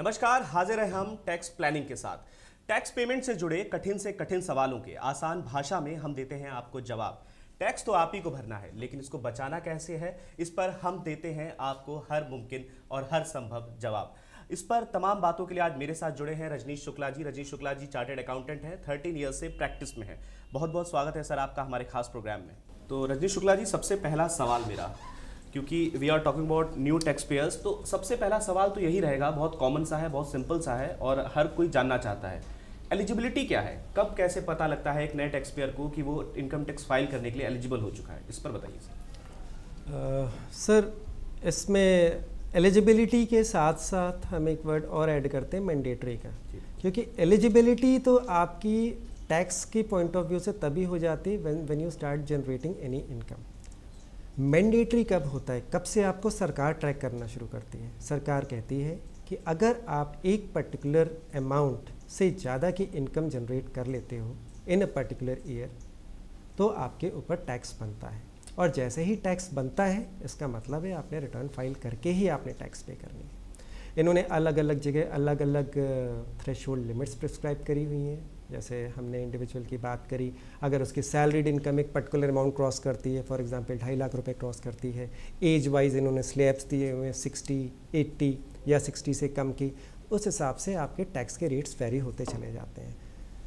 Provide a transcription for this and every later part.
नमस्कार, हाजिर हैं हम टैक्स प्लानिंग के साथ। टैक्स पेमेंट से जुड़े कठिन से कठिन सवालों के आसान भाषा में हम देते हैं आपको जवाब। टैक्स तो आप ही को भरना है, लेकिन इसको बचाना कैसे है, इस पर हम देते हैं आपको हर मुमकिन और हर संभव जवाब। इस पर तमाम बातों के लिए आज मेरे साथ जुड़े हैं रजनीश शुक्ला जी। रजनीश शुक्ला जी चार्टर्ड अकाउंटेंट हैं, 13 ईयर्स से प्रैक्टिस में हैं। बहुत बहुत स्वागत है सर आपका हमारे खास प्रोग्राम में। तो रजनीश शुक्ला जी, सबसे पहला सवाल मेरा, क्योंकि we are talking about new tax payers, तो सबसे पहला सवाल तो यही रहेगा, बहुत कॉमन सा है, बहुत सिंपल सा है और हर कोई जानना चाहता है। एलिजिबिलिटी क्या है, कब कैसे पता लगता है एक नए टैक्स पेयर को कि वो इनकम टैक्स फाइल करने के लिए एलिजिबल हो चुका है, इस पर बताइए सर। सर, इसमें एलिजिबिलिटी के साथ साथ हम एक वर्ड और ऐड करते हैं, मैंडेटरी का। क्योंकि एलिजिबिलिटी तो आपकी टैक्स के पॉइंट ऑफ व्यू से तभी हो जाती है when you start generating any income. Mandatory कब होता है, कब से आपको सरकार ट्रैक करना शुरू करती है। सरकार कहती है कि अगर आप एक पर्टिकुलर अमाउंट से ज़्यादा की इनकम जनरेट कर लेते हो इन अ पर्टिकुलर ईयर, तो आपके ऊपर टैक्स बनता है। और जैसे ही टैक्स बनता है, इसका मतलब है आपने रिटर्न फाइल करके ही आपने टैक्स पे करनी है। इन्होंने अलग अलग जगह अलग अलग थ्रेशोल्ड लिमिट्स प्रिस्क्राइब करी हुई हैं। जैसे हमने इंडिविजुअल की बात करी, अगर उसकी सैलरीड इनकम एक पर्टिकुलर अमाउंट क्रॉस करती है, फॉर एग्जांपल 2.5 लाख रुपए क्रॉस करती है, एज वाइज इन्होंने स्लैब्स दिए हुए हैं 60, 80 या 60 से कम की, उस हिसाब से आपके टैक्स के रेट्स वेरी होते चले जाते हैं।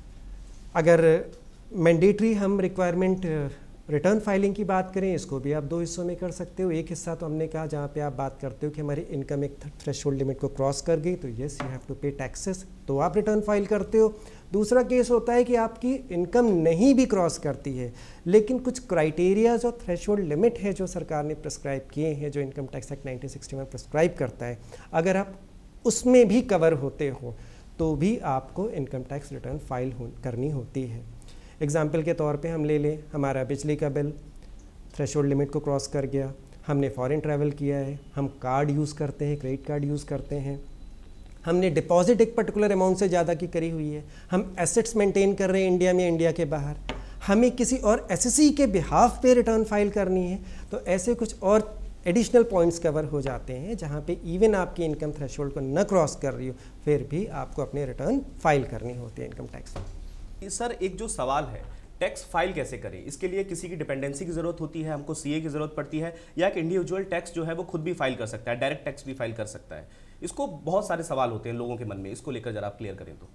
अगर मैंडेटरी हम रिक्वायरमेंट रिटर्न फाइलिंग की बात करें, इसको भी आप दो हिस्सों में कर सकते हो। एक हिस्सा तो हमने कहा जहाँ पे आप बात करते हो कि हमारी इनकम एक थ्रेशोल्ड लिमिट को क्रॉस कर गई, तो yes you have to pay taxes, तो आप रिटर्न फाइल करते हो। दूसरा केस होता है कि आपकी इनकम नहीं भी क्रॉस करती है, लेकिन कुछ क्राइटेरियाज और थ्रेशोल्ड लिमिट है जो सरकार ने प्रिस्क्राइब किए हैं, जो इनकम टैक्स एक्ट 1961 प्रिस्क्राइब करता है। अगर आप उसमें भी कवर होते हो तो भी आपको इनकम टैक्स रिटर्न फाइल करनी होती है। एग्जाम्पल के तौर पे हम ले लें, हमारा बिजली का बिल थ्रेशोल्ड लिमिट को क्रॉस कर गया, हमने फॉरेन ट्रैवल किया है, हम कार्ड यूज़ करते हैं, क्रेडिट कार्ड यूज़ करते हैं, हमने डिपॉजिट एक पर्टिकुलर अमाउंट से ज़्यादा की करी हुई है, हम एसेट्स मेंटेन कर रहे हैं इंडिया में, इंडिया के बाहर, हमें किसी और एसएससी के बिहाफ पे रिटर्न फाइल करनी है, तो ऐसे कुछ और एडिशनल पॉइंट्स कवर हो जाते हैं जहाँ पे इवन आपकी इनकम थ्रेशोल्ड को न क्रॉस कर रही हो, फिर भी आपको अपने रिटर्न फाइल करनी होती है इनकम टैक्स। सर, एक जो सवाल है, टैक्स फाइल कैसे करें, इसके लिए किसी की डिपेंडेंसी की जरूरत होती है, हमको सीए की जरूरत पड़ती है, या एक इंडिविजुअल टैक्स जो है वो खुद भी फाइल कर सकता है, डायरेक्ट टैक्स भी फाइल कर सकता है? इसको बहुत सारे सवाल होते हैं लोगों के मन में, इसको लेकर जरा आप क्लियर करें तो।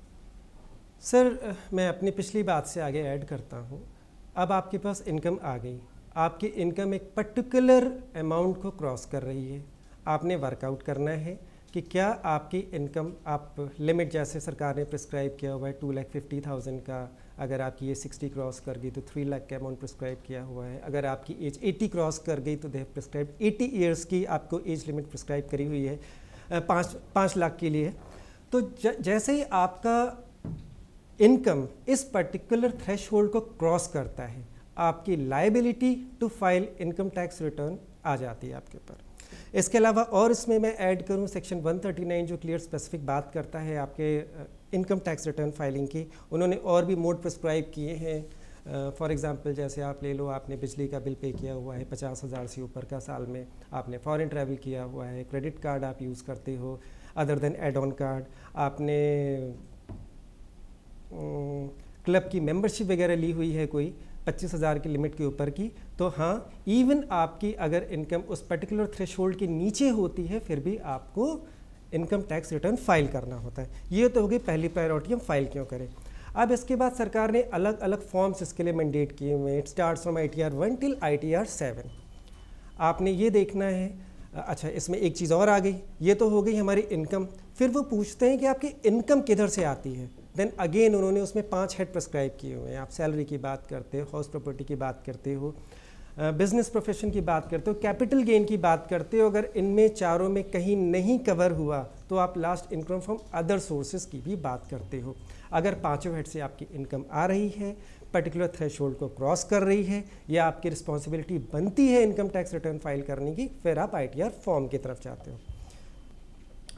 सर, मैं अपनी पिछली बात से आगे ऐड करता हूँ। अब आपके पास इनकम आ गई, आपकी इनकम एक पर्टिकुलर अमाउंट को क्रॉस कर रही है, आपने वर्कआउट करना है कि क्या आपकी इनकम, आप लिमिट जैसे सरकार ने प्रिस्क्राइब किया हुआ है 2,50,000 का, अगर आपकी ये 60 क्रॉस कर गई तो 3 लाख का अमाउंट प्रिस्क्राइब किया हुआ है, अगर आपकी एज 80 क्रॉस कर गई तो दे प्रिस्क्राइब 80 ईयर्स की आपको एज लिमिट प्रिस्क्राइब करी हुई है 5 लाख के लिए। तो जैसे ही आपका इनकम इस पर्टिकुलर थ्रेशहोल्ड को क्रॉस करता है, आपकी liability to file income tax return आ जाती है आपके ऊपर। इसके अलावा और इसमें मैं ऐड करूं सेक्शन 139 जो क्लियर स्पेसिफिक बात करता है आपके इनकम टैक्स रिटर्न फाइलिंग की। उन्होंने और भी मोड प्रिस्क्राइब किए हैं। फॉर एग्जांपल जैसे आप ले लो, आपने बिजली का बिल पे किया हुआ है 50,000 से ऊपर का साल में, आपने फॉरेन ट्रैवल किया हुआ है, क्रेडिट कार्ड आप यूज़ करते हो other than add on card, आपने क्लब की मेंबरशिप वगैरह ली हुई है कोई 25,000 की लिमिट के ऊपर की, तो हाँ, इवन आपकी अगर इनकम उस पर्टिकुलर थ्रेशोल्ड के नीचे होती है, फिर भी आपको इनकम टैक्स रिटर्न फाइल करना होता है। ये तो होगी पहली प्रायोरिटी, हम फाइल क्यों करें। अब इसके बाद सरकार ने अलग अलग फॉर्म्स इसके लिए मैंडेट किए हुए हैं। It starts from ITR 1 till ITR 7। आपने ये देखना है। अच्छा, इसमें एक चीज़ और आ गई, ये तो हो गई हमारी इनकम। फिर वो पूछते हैं कि आपकी इनकम किधर से आती है। देन अगेन उन्होंने उसमें 5 हेड प्रिस्क्राइब किए हुए हैं। आप सैलरी की बात करते हो, हाउस प्रॉपर्टी की बात करते हो, बिजनेस प्रोफेशन की बात करते हो, कैपिटल गेन की बात करते हो। अगर इनमें चारों में कहीं नहीं कवर हुआ तो आप last income from other sources की भी बात करते हो। अगर 5 हेड से आपकी इनकम आ रही है, पर्टिकुलर थ्रेशोल्ड को क्रॉस कर रही है, या आपकी रिस्पॉन्सिबिलिटी बनती है इनकम टैक्स रिटर्न फाइल करने की, फिर आप ITR फॉर्म की तरफ जाते हो।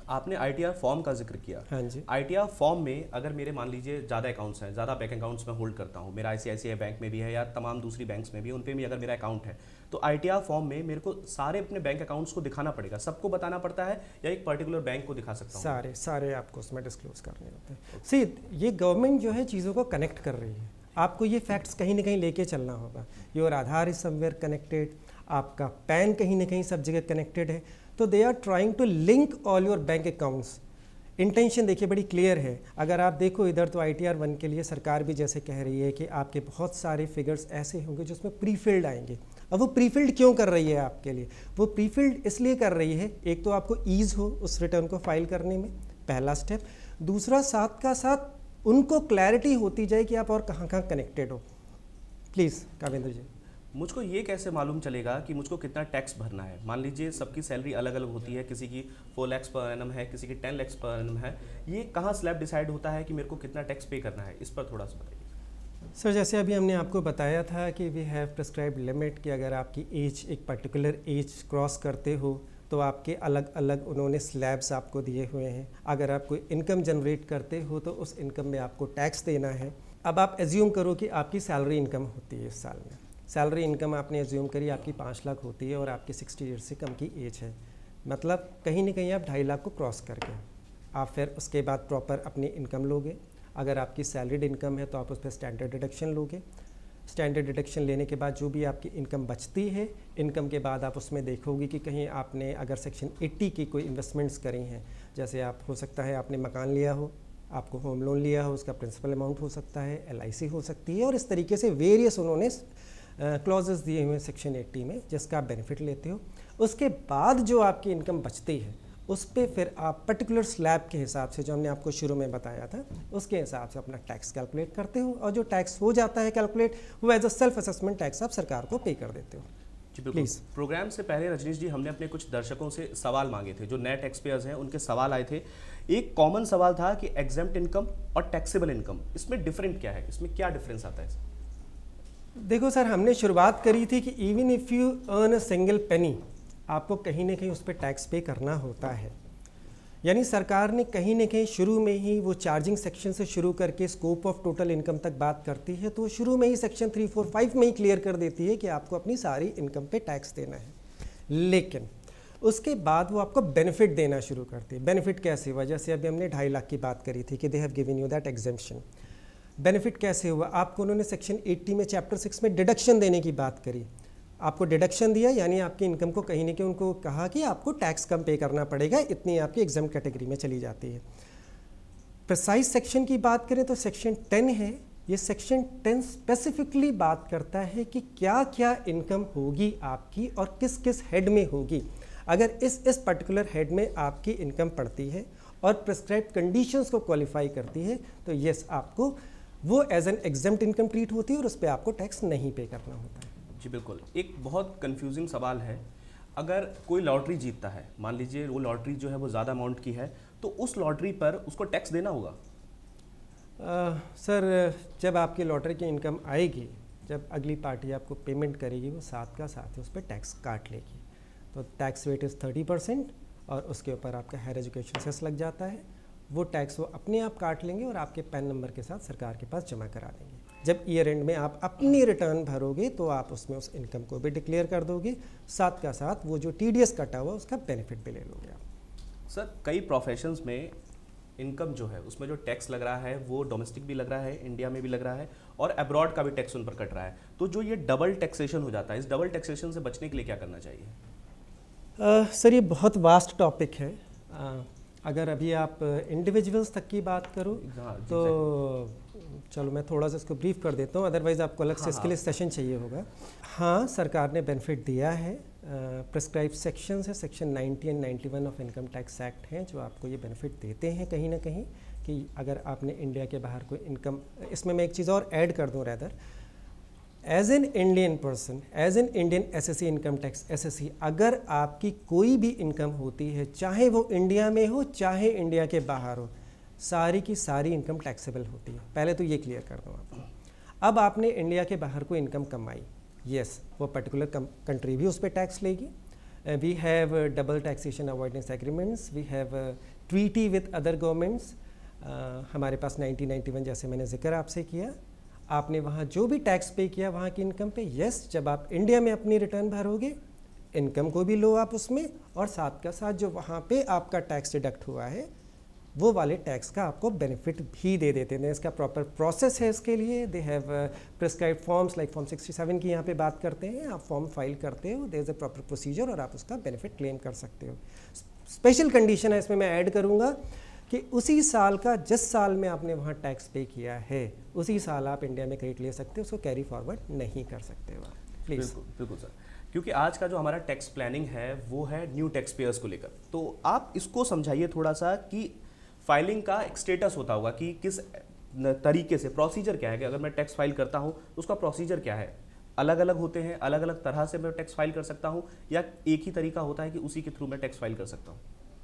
आपने आईटीआर फॉर्म का जिक्र किया। हाँ जी। आईटीआर फॉर्म में अगर मेरे मान लीजिए ज़्यादा अकाउंट्स हैं, ज़्यादा बैंक अकाउंट्स मैं होल्ड करता हूँ, मेरा आईसीआईसीआई बैंक में भी है या तमाम दूसरी बैंक्स में भी, उन पे भी अगर मेरा अकाउंट है, तो आईटीआर फॉर्म में मेरे को सारे अपने बैंक अकाउंट्स को दिखाना पड़ेगा, सबको बताना पड़ता है, या एक पर्टिकुलर बैंक को दिखा सकता हूँ? सारे आपको उसमें डिस्क्लोज करने होते हैं। सी, ये गवर्नमेंट जो है चीज़ों को कनेक्ट कर रही है, आपको ये फैक्ट्स कहीं ना कहीं लेके चलना होगा। Your Aadhaar is somewhere connected, आपका पैन कहीं ना कहीं सब जगह कनेक्टेड है, तो they are trying to link all your bank accounts. Intention देखिए बड़ी क्लियर है। अगर आप देखो इधर तो ITR 1 के लिए सरकार भी जैसे कह रही है कि आपके बहुत सारे फिगर्स ऐसे होंगे जिसमें प्रीफिल्ड आएंगे। अब वो प्रीफिल्ड क्यों कर रही है आपके लिए? वो प्रीफिल्ड इसलिए कर रही है, एक तो आपको ईज़ हो उस रिटर्न को फाइल करने में, पहला स्टेप। दूसरा, साथ का साथ उनको क्लैरिटी होती जाए कि आप और कहाँ कहाँ कनेक्टेड हो। प्लीज़ कावेंद्र जी। मुझको ये कैसे मालूम चलेगा कि मुझको कितना टैक्स भरना है? मान लीजिए सबकी सैलरी अलग अलग होती है, किसी की 4 लाख पर एनम है, किसी की 10 लाख पर एनम है। ये कहाँ स्लैब डिसाइड होता है कि मेरे को कितना टैक्स पे करना है? इस पर थोड़ा सा बताइए सर। जैसे अभी हमने आपको बताया था कि वी हैव प्रिस्क्राइब्ड लिमिट कि अगर आपकी एज एक पर्टिकुलर एज क्रॉस करते हो तो आपके अलग अलग उन्होंने स्लैब्स आपको दिए हुए हैं। अगर आप कोई इनकम जनरेट करते हो तो उस इनकम में आपको टैक्स देना है। अब आप एज्यूम करो कि आपकी सैलरी इनकम होती है इस साल में, सैलरी इनकम आपने एज्यूम करी आपकी 5 लाख होती है और आपकी 60 ईयर से कम की एज है, मतलब कहीं ना कहीं आप 2.5 लाख को क्रॉस करके आप फिर उसके बाद प्रॉपर अपनी इनकम लोगे। अगर आपकी सैलरीड इनकम है तो आप उस पर स्टैंडर्ड डिडक्शन लोगे। स्टैंडर्ड डिडक्शन लेने के बाद जो भी आपकी इनकम बचती है, इनकम के बाद आप उसमें देखोगे कि कहीं आपने अगर सेक्शन 80 की कोई इन्वेस्टमेंट्स करी हैं, जैसे आप हो सकता है आपने मकान लिया हो, आपको होम लोन लिया हो, उसका प्रिंसिपल अमाउंट हो सकता है, LIC हो सकती है, और इस तरीके से वेरियस उन्होंने क्लॉजेस दिए हुए हैं सेक्शन 80 में जिसका आप बेनिफिट लेते हो। उसके बाद जो आपकी इनकम बचती है उस पर फिर आप पर्टिकुलर स्लैब के हिसाब से, जो हमने आपको शुरू में बताया था, उसके हिसाब से अपना टैक्स कैलकुलेट करते हो, और जो टैक्स हो जाता है कैलकुलेट, वो as a self assessment tax आप सरकार को पे कर देते हो। जी बिल्कुल। प्रोग्राम से पहले रजनीश जी हमने अपने कुछ दर्शकों से सवाल मांगे थे, जो नए टैक्स पेयर्स हैं उनके सवाल आए थे। एक कॉमन सवाल था कि एग्जेम्प्ट इनकम और टैक्सेबल इनकम, इसमें डिफरेंट क्या है, इसमें क्या डिफरेंस आता है? देखो सर, हमने शुरुआत करी थी कि even if you earn a single penny, आपको कहीं ना कहीं उस पर टैक्स पे करना होता है। यानी सरकार ने कहीं ना कहीं शुरू में ही वो चार्जिंग सेक्शन से शुरू करके स्कोप ऑफ टोटल इनकम तक बात करती है, तो शुरू में ही सेक्शन 3, 4, 5 में ही क्लियर कर देती है कि आपको अपनी सारी इनकम पे टैक्स देना है। लेकिन उसके बाद वो आपको बेनिफिट देना शुरू करती है। बेनिफिट कैसे हुआ? जैसे अभी हमने 2.5 लाख की बात करी थी कि they have given you that exemption. Benefit कैसे हुआ? आपको उन्होंने सेक्शन 80 में चैप्टर 6 में डिडक्शन देने की बात करी, आपको डिडक्शन दिया, यानी आपकी इनकम को कहीं ना कहीं उनको कहा कि आपको टैक्स कम पे करना पड़ेगा, इतनी आपकी एग्जाम कैटेगरी में चली जाती है। प्रिसाइज सेक्शन की बात करें तो सेक्शन 10 है। ये सेक्शन 10 स्पेसिफिकली बात करता है कि क्या क्या इनकम होगी आपकी और किस किस हेड में होगी। अगर इस पर्टिकुलर हेड में आपकी इनकम पड़ती है और प्रिस्क्राइब्ड कंडीशंस को क्वालिफाई करती है तो यस, आपको वो as an exempt income treat होती है और उस पर आपको टैक्स नहीं पे करना होता है। जी बिल्कुल। एक बहुत कंफ्यूजिंग सवाल है, अगर कोई लॉटरी जीतता है, मान लीजिए वो लॉटरी जो है वो ज़्यादा अमाउंट की है, तो उस लॉटरी पर उसको टैक्स देना होगा? सर, जब आपकी लॉटरी की इनकम आएगी, जब अगली पार्टी आपको पेमेंट करेगी, वो साथ का साथ ही उस पर टैक्स काट लेगी। तो टैक्स रेट इज़ 30% और उसके ऊपर आपका हायर एजुकेशन सेस लग जाता है। वो टैक्स वो अपने आप काट लेंगे और आपके पैन नंबर के साथ सरकार के पास जमा करा देंगे। जब ईयर एंड में आप अपनी रिटर्न भरोगे तो आप उसमें उस इनकम को भी डिक्लेयर कर दोगे, साथ का साथ वो जो TDS कटा हुआ उसका बेनिफिट भी ले लोगे आप। सर, कई प्रोफेशंस में इनकम जो है उसमें जो टैक्स लग रहा है वो डोमेस्टिक भी लग रहा है, इंडिया में भी लग रहा है, और अब्रॉड का भी टैक्स उन पर कट रहा है। तो जो ये डबल टैक्सेशन हो जाता है, इस डबल टैक्सेशन से बचने के लिए क्या करना चाहिए? सर, ये बहुत वास्ट टॉपिक है। अगर अभी आप इंडिविजुअल्स तक की बात करो तो चलो मैं थोड़ा सा इसको ब्रीफ कर देता हूँ, अदरवाइज़ आपको अलग से इसके लिए सेशन चाहिए होगा। हाँ, सरकार ने बेनिफिट दिया है। प्रिस्क्राइब सेक्शन है, section 90 and 91 of income tax act हैं जो आपको ये बेनिफिट देते हैं कहीं ना कहीं, कि अगर आपने इंडिया के बाहर कोई इनकम, इसमें मैं एक चीज़ और ऐड कर दूँ rather, as an Indian person, as an Indian SSC income tax SSC, अगर आपकी कोई भी इनकम होती है, चाहे वो इंडिया में हो चाहे इंडिया के बाहर हो, सारी की सारी इनकम टैक्सेबल होती है। पहले तो ये क्लियर कर दूँ आपको। अब आपने इंडिया के बाहर कोई इनकम कमाई, यस, वो पर्टिकुलर कंट्री भी उस पर टैक्स लेगी, We have double taxation avoidance agreements. We have treaty with other governments. हमारे पास 1991 जैसे मैंने जिक्र आपसे किया, आपने वहाँ जो भी टैक्स पे किया वहाँ की इनकम पे, यस जब आप इंडिया में अपनी रिटर्न भरोगे इनकम को भी लो आप उसमें, और साथ का साथ जो वहाँ पे आपका टैक्स डिडक्ट हुआ है वो वाले टैक्स का आपको बेनिफिट भी दे देते हैं। इसका प्रॉपर प्रोसेस है इसके लिए। They have prescribe forms like form 67 की यहाँ पे बात करते हैं, आप फॉर्म फाइल करते हो, there is a proper procedure और आप उसका बेनिफिट क्लेम कर सकते हो। स्पेशल कंडीशन है इसमें मैं ऐड करूँगा कि उसी साल का जिस साल में आपने वहाँ टैक्स पे किया है उसी साल आप इंडिया में क्रेडिट ले सकते हो, उसको कैरी फॉरवर्ड नहीं कर सकते हो। प्लीज़। बिल्कुल सर, क्योंकि आज का जो हमारा टैक्स प्लानिंग है वो है न्यू टैक्स पेयर्स को लेकर, तो आप इसको समझाइए थोड़ा सा कि फाइलिंग का एक स्टेटस होता होगा कि किस तरीके से, प्रोसीजर क्या है कि अगर मैं टैक्स फाइल करता हूँ तो उसका प्रोसीजर क्या है, अलग अलग होते हैं, अलग अलग तरह से मैं टैक्स फाइल कर सकता हूँ या एक ही तरीका होता है कि उसी के थ्रू मैं टैक्स फाइल कर सकता हूँ?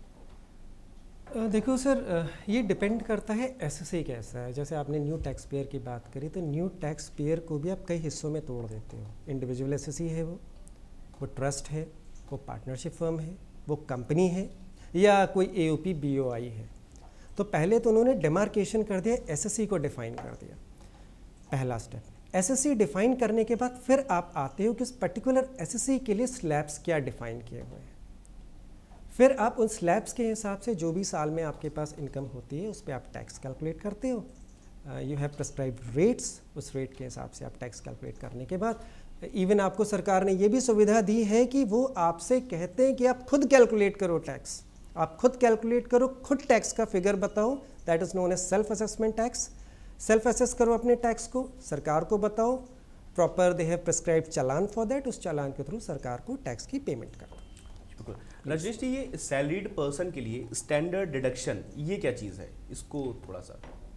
देखो सर, ये डिपेंड करता है एसएससी कैसा है। जैसे आपने न्यू टैक्स पेयर की बात करी, तो न्यू टैक्स पेयर को भी आप कई हिस्सों में तोड़ देते हो। इंडिविजुअल एसएससी है, वो ट्रस्ट है, वो पार्टनरशिप फर्म है, वो कंपनी है, या कोई एओपी बीओआई है। तो पहले तो उन्होंने डिमार्केशन कर दिया, एसएससी को डिफाइन कर दिया, पहला स्टेप। एसएससी डिफाइन करने के बाद फिर आप आते हो कि उस पर्टिकुलर एसएससी के लिए स्लैब्स क्या डिफाइन किए हुए हैं। फिर आप उन स्लैब्स के हिसाब से जो भी साल में आपके पास इनकम होती है उस पर आप टैक्स कैलकुलेट करते हो। यू हैव प्रिस्क्राइब्ड रेट्स, उस रेट के हिसाब से आप टैक्स कैलकुलेट करने के बाद इवन आपको सरकार ने ये भी सुविधा दी है कि वो आपसे कहते हैं कि आप खुद कैलकुलेट करो टैक्स, आप खुद कैलकुलेट करो, खुद टैक्स का फिगर बताओ, that is known as self assessment tax. Self assess करो अपने टैक्स को, सरकार को बताओ, proper they have prescribed challan for that, उस चालान के थ्रू सरकार को टैक्स की पेमेंट करो। रजनीश जी, ये सैलरीड पर्सन के लिए स्टैंडर्ड डिडक्शन ये क्या चीज़ है, इसको थोड़ा सा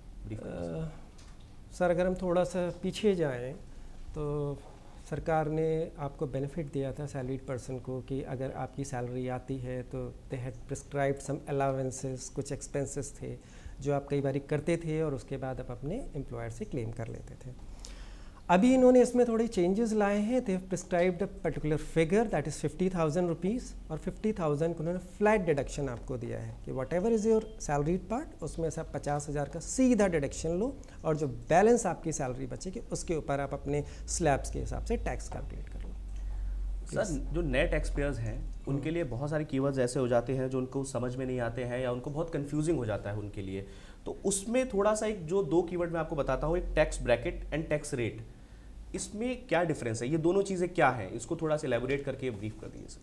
सर अगर हम थोड़ा सा पीछे जाएं तो सरकार ने आपको बेनिफिट दिया था सैलरीड पर्सन को कि अगर आपकी सैलरी आती है तो they had prescribed some allowances, कुछ एक्सपेंसेस थे जो आप कई बार करते थे और उसके बाद आप अपने एम्प्लॉयर से क्लेम कर लेते थे। अभी इन्होंने इसमें थोड़ी चेंजेस लाए हैं। They have prescribed a particular figure that is 50,000 rupees, और 50,000 को उन्होंने फ्लैट डिडक्शन आपको दिया है कि whatever is your salaried part उसमें से आप 50,000 का सीधा डिडक्शन लो, और जो बैलेंस आपकी सैलरी बचेगी उसके ऊपर आप अपने स्लैब्स के हिसाब से टैक्स कैलकुलेट कर लो। सर जो नए टैक्स पेयर्स हैं उनके लिए बहुत सारे कीवर्ड्स ऐसे हो जाते हैं जो उनको समझ में नहीं आते हैं या उनको बहुत कंफ्यूजिंग हो जाता है उनके लिए, तो उसमें थोड़ा सा एक जो दो कीवर्ड मैं आपको बताता हूँ, एक tax bracket and tax rate, इसमें क्या डिफरेंस है, ये दोनों चीज़ें क्या हैं, इसको थोड़ा सा एलैबोरेट करके ब्रीफ कर दीजिए सर।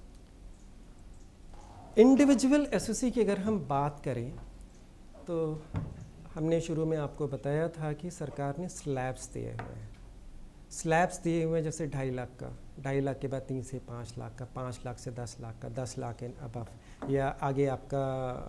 इंडिविजुअल एसएससी की अगर हम बात करें तो हमने शुरू में आपको बताया था कि सरकार ने स्लैब्स दिए हुए हैं। स्लैब्स दिए हुए हैं जैसे 2.5 लाख का, 2.5 लाख के बाद 3 से 5 लाख का, 5 लाख से 10 लाख का, 10 लाख एंड अबव, या आगे आपका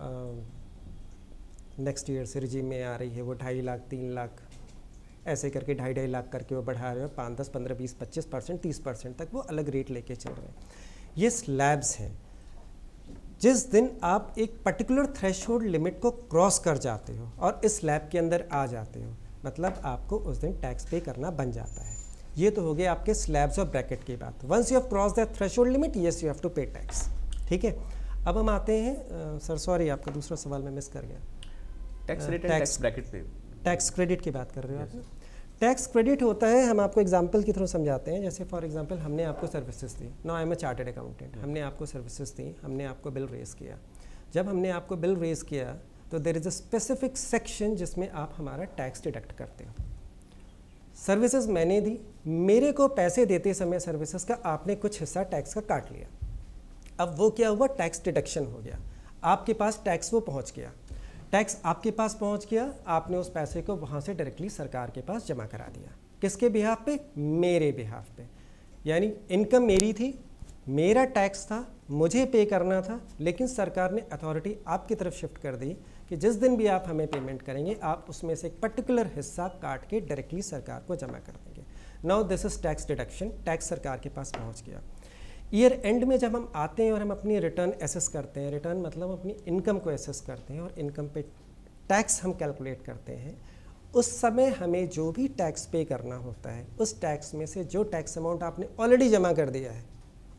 नेक्स्ट ईयर से रिजीम में आ रही है वो 2.5 लाख, 3 लाख, ऐसे करके 2.5 लाख करके वो बढ़ा रहे हैं, 5, 10, 15, 20, 25%, 30% तक वो अलग रेट लेके चल रहे हैं। ये स्लैब्स हैं। जिस दिन आप एक पर्टिकुलर थ्रेशोल्ड लिमिट को क्रॉस कर जाते हो और इस स्लैब के अंदर आ जाते हो, मतलब आपको उस दिन टैक्स पे करना बन जाता है। ये तो हो गया आपके स्लैब्स और ब्रैकेट की बात। Once you have cross that threshold limit, yes you have to pay tax. ठीक है, अब हम आते हैं सर, सॉरी आपका दूसरा सवाल मैं मिस कर गया। Tax rate and tax bracket पे टैक्स क्रेडिट की बात कर रहे हो आप। टैक्स क्रेडिट होता है, हम आपको एग्जांपल के थ्रू समझाते हैं। जैसे फॉर एग्जांपल हमने आपको सर्विसेज दी, now I am a chartered accountant, हमने आपको सर्विसेज दी, हमने आपको बिल रेज किया। जब हमने आपको बिल रेज किया तो there is a specific section जिसमें आप हमारा टैक्स डिडक्ट करते हो। सर्विसेज मैंने दी, मेरे को पैसे देते समय सर्विसेज का आपने कुछ हिस्सा टैक्स का काट लिया। अब वो क्या हुआ, टैक्स डिडक्शन हो गया, आपके पास टैक्स वो पहुँच गया। टैक्स आपके पास पहुंच गया, आपने उस पैसे को वहाँ से डायरेक्टली सरकार के पास जमा करा दिया। किसके बिहाफ पे, मेरे बिहाफ पे, यानी इनकम मेरी थी, मेरा टैक्स था, मुझे पे करना था, लेकिन सरकार ने अथॉरिटी आपकी तरफ शिफ्ट कर दी कि जिस दिन भी आप हमें पेमेंट करेंगे आप उसमें से एक पर्टिकुलर हिस्सा काट के डायरेक्टली सरकार को जमा कर देंगे। Now this is tax deduction, tax सरकार के पास पहुँच गया। ईयर एंड में जब हम आते हैं और हम अपनी रिटर्न एसेस करते हैं, रिटर्न मतलब अपनी इनकम को एसेस करते हैं और इनकम पे टैक्स हम कैलकुलेट करते हैं, उस समय हमें जो भी टैक्स पे करना होता है उस टैक्स में से जो टैक्स अमाउंट आपने ऑलरेडी जमा कर दिया है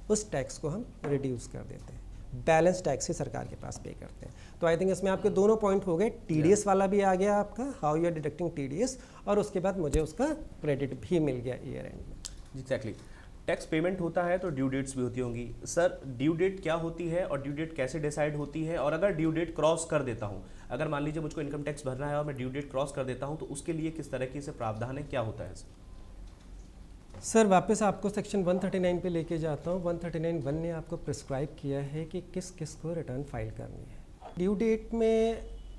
उस टैक्स को हम रिड्यूस कर देते हैं, बैलेंस टैक्स ही सरकार के पास पे करते हैं। तो आई थिंक इसमें आपके दोनों पॉइंट हो गए, टीडीएस वाला भी आ गया आपका, how you are deducting TDS, और उसके बाद मुझे उसका क्रेडिट भी मिल गया ईयर एंड में। एग्जैक्टली। टैक्स पेमेंट होता है तो ड्यू डेट्स भी होती होंगी। सर ड्यू डेट क्या होती है और ड्यू डेट कैसे डिसाइड होती है, और अगर ड्यू डेट क्रॉस कर देता हूँ, अगर मान लीजिए मुझको इनकम टैक्स भरना है और मैं ड्यू डेट क्रॉस कर देता हूँ, तो उसके लिए किस तरह की से प्रावधान है, क्या होता है सर? वापस आपको सेक्शन 139 पे लेके जाता हूँ। 139(1) ने आपको प्रिस्क्राइब किया है कि किस किस को रिटर्न फाइल करनी है। ड्यू डेट में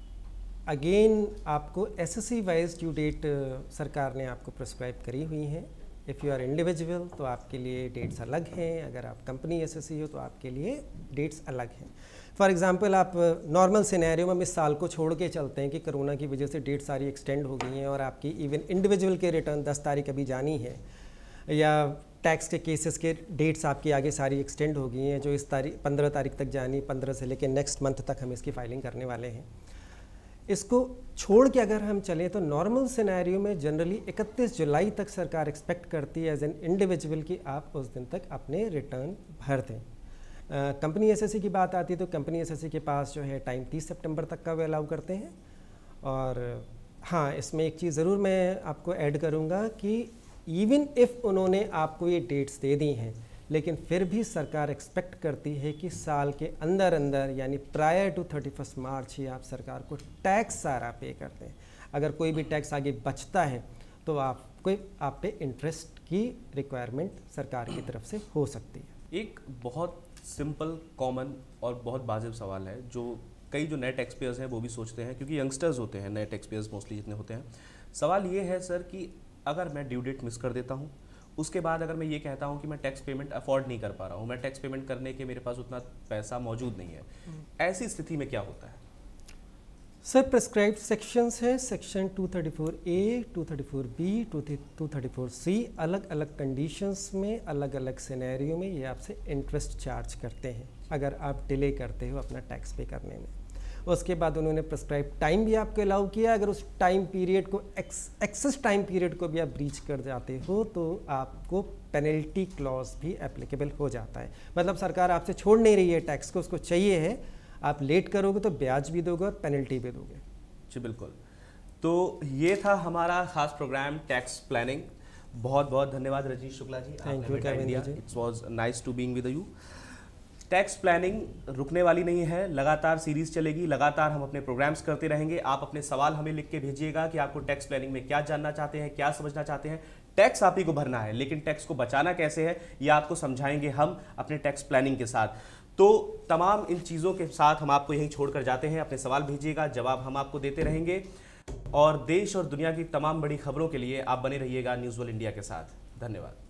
अगेन आपको एसएससी वाइज ड्यू डेट सरकार ने आपको प्रिस्क्राइब करी हुई हैं। इफ़ यू आर इंडिविजुअल तो आपके लिए डेट्स अलग हैं, अगर आप कंपनी एसएससी हो तो आपके लिए डेट्स अलग हैं। फॉर एग्जांपल आप नॉर्मल सिनेरियो में हम इस साल को छोड़ के चलते हैं कि कोरोना की वजह से डेट सारी एक्सटेंड हो गई हैं और आपकी इवन इंडिविजुअल के रिटर्न 10 तारीख अभी जानी है, या टैक्स के केसेस के डेट्स आपकी आगे सारी एक्सटेंड हो गई हैं जो इस तारीख 15 तारीख तक जानी, 15 से लेकर नेक्स्ट मंथ तक हम इसकी फाइलिंग करने वाले हैं। इसको छोड़ के अगर हम चलें तो नॉर्मल सिनेरियो में जनरली 31 जुलाई तक सरकार एक्सपेक्ट करती है एज एन इंडिविजुअल कि आप उस दिन तक अपने रिटर्न भर दें। कंपनी एसएससी की बात आती है तो कंपनी एसएससी के पास जो है टाइम 30 सितंबर तक का वे अलाउ करते हैं। और हाँ, इसमें एक चीज़ ज़रूर मैं आपको ऐड करूँगा कि इवन इफ़ उन्होंने आपको ये डेट्स दे दी हैं, लेकिन फिर भी सरकार एक्सपेक्ट करती है कि साल के अंदर अंदर यानी प्रायर टू 31 मार्च ही आप सरकार को टैक्स सारा पे करते हैं। अगर कोई भी टैक्स आगे बचता है तो आप पे इंटरेस्ट की रिक्वायरमेंट सरकार की तरफ से हो सकती है। एक बहुत सिंपल, कॉमन और बहुत वाजिब सवाल है जो कई जो नए टैक्स पेयर्स हैं वो भी सोचते हैं, क्योंकि यंगस्टर्स होते हैं नए टैक्स पेयर्स मोस्टली जितने होते हैं। सवाल ये है सर कि अगर मैं ड्यू डेट मिस कर देता हूँ, उसके बाद अगर मैं ये कहता हूँ कि मैं टैक्स पेमेंट अफोर्ड नहीं कर पा रहा हूँ, मैं टैक्स पेमेंट करने के मेरे पास उतना पैसा मौजूद नहीं है, ऐसी स्थिति में क्या होता है? सर प्रिस्क्राइब्ड सेक्शंस है, सेक्शन 234A, 234B, 234C, अलग अलग कंडीशंस में अलग अलग सिनेरियो में ये आपसे इंटरेस्ट चार्ज करते हैं अगर आप डिले करते हो अपना टैक्स पे करने में। उसके बाद उन्होंने प्रिस्क्राइब टाइम भी आपको अलाउ किया, अगर उस टाइम पीरियड को एक्सेस टाइम पीरियड को भी आप ब्रीच कर जाते हो तो आपको पेनल्टी क्लॉज भी एप्लीकेबल हो जाता है। मतलब सरकार आपसे छोड़ नहीं रही है टैक्स को, उसको चाहिए है, आप लेट करोगे तो ब्याज भी दोगे और पेनल्टी भी दोगे। जी बिल्कुल। तो ये था हमारा खास प्रोग्राम टैक्स प्लानिंग। बहुत बहुत धन्यवाद Rajeesh Shukla ji, thank you Kevin ji. It's was nice to being with you. Tax planning रुकने वाली नहीं है, लगातार सीरीज चलेगी, लगातार हम अपने प्रोग्राम्स करते रहेंगे। आप अपने सवाल हमें लिख के भेजिएगा कि आपको टैक्स प्लानिंग में क्या जानना चाहते हैं, क्या समझना चाहते हैं। टैक्स आप ही को भरना है, लेकिन टैक्स को बचाना कैसे है ये आपको समझाएंगे हम अपने टैक्स प्लानिंग के साथ। तो तमाम इन चीज़ों के साथ हम आपको यहीं छोड़कर जाते हैं। अपने सवाल भेजिएगा, जवाब हम आपको देते रहेंगे, और देश और दुनिया की तमाम बड़ी खबरों के लिए आप बने रहिएगा न्यूज़ वर्ल्ड इंडिया के साथ। धन्यवाद।